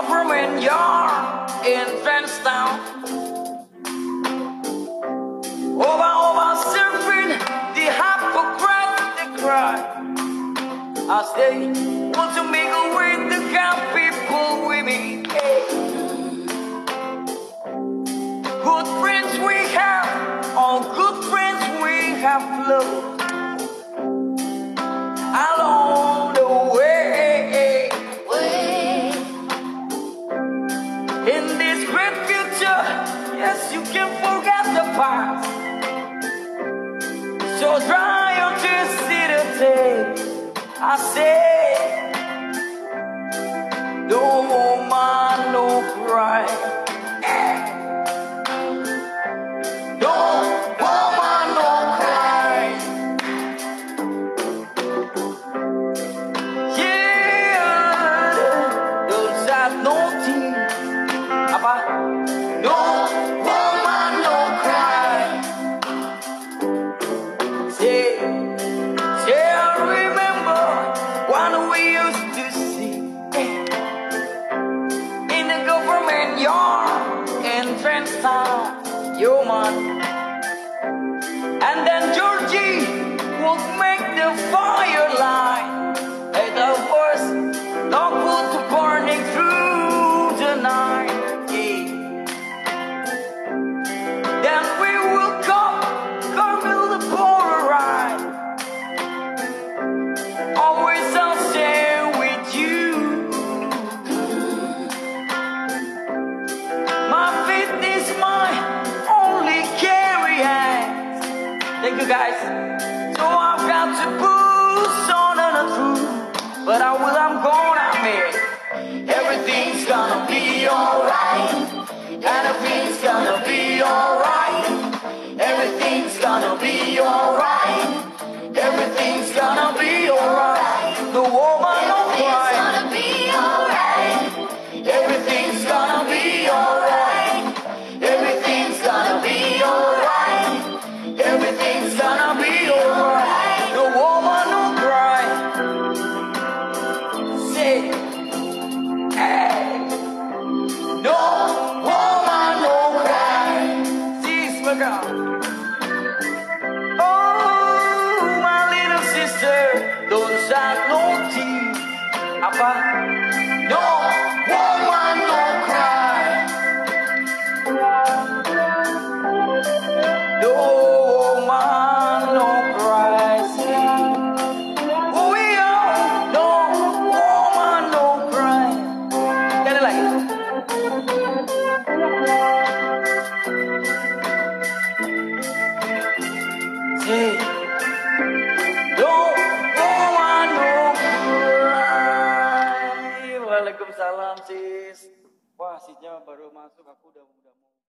government yard in Trenchtown. Over surfing, the hypocrites they cry as they want to make a way to help people with me. Hey. Good friends we have, all good friends we have loved along the way. In this great future, yes, you can forget the past. So dry your tears, see the day. I say, no man, no cry. No woman, no cry. Yeah, those are no tears. No woman, no cry. Say, I remember when we used to see in the government yard in Trenchtown, yo man. And then Georgie would make the fire light, and the first dog would burning through the night. Yeah. Then we will come, Carmel the Polaroid. Always I'll share with you. My faith is my only carrier. Thank you guys. So I've got to push on the truth, but I'm gonna make it. Everything's gonna be alright. Everything's gonna be alright. Everything's gonna be alright. Everything's gonna be alright. The woman don't cry. Everything's gonna be alright. Everything's gonna be alright. Everything's gonna be alright. The woman don't cry. Say, hey, no woman don't cry. See, look out. Oh, my little sister, don't shed no tears. Apa? No woman don't cry. No woman don't cry. Oh, yeah. No woman don't cry. Get it like it. Say, no woman don't cry. Waalaikumsalam sis. Wah, sisnya baru masuk, aku udah